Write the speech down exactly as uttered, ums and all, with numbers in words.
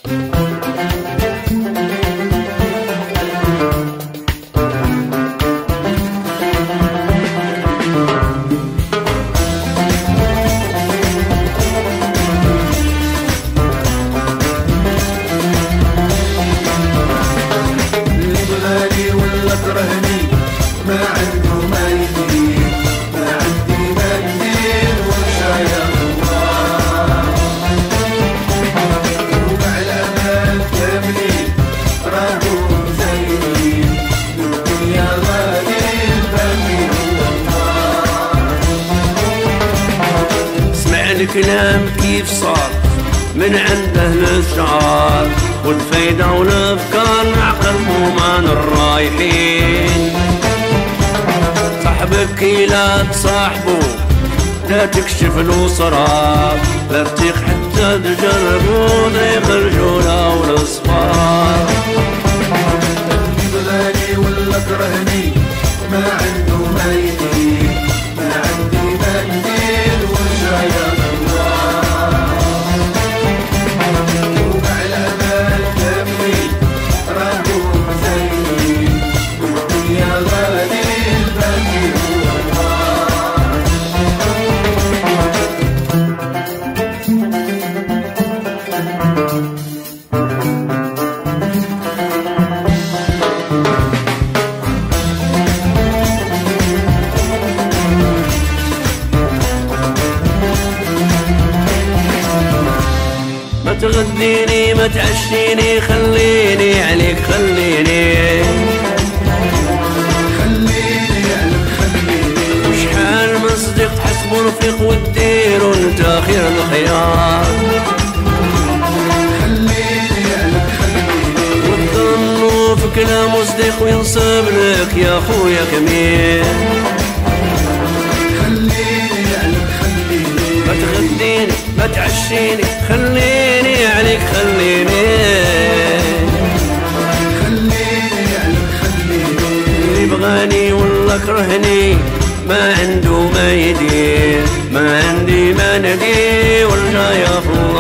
يكرهني ما عنده ما يدير، ما عندي ما ندير وشايا الله. ومع الأمان كاملين راهو مزينين، الدنيا غالي الباقي هو الله. اسمع الكلام كيف صار من عند أهل الشعار، والفايدة والأفكار مع قلبهم الرايحين. صاحبك لا تصاحبه، لا تكشف له سراب، لا تطيق حتى تجربه ضيق الجولة والأصفار. اللي بغاني ولا كرهني ما عنده ما يدير، ما عندي ما ندير وجاية ما تغديني ما تعشيني، خليني عليك خليني خليني عليك خليني. وشحال من صديق تحسب رفيق وتدير وانت خير الخيار. خليني عليك خليني وتظنوا في كلامه صديق وينصب لك يا خويا كمين. خليني عليك خليني ما تغديني ما تعشيني، خليني عليك خليني خليني عليك خليني. اللي بغاني ولا كرهني ما عنده ما يدير، ما عندي ما ندير والجاي في الله.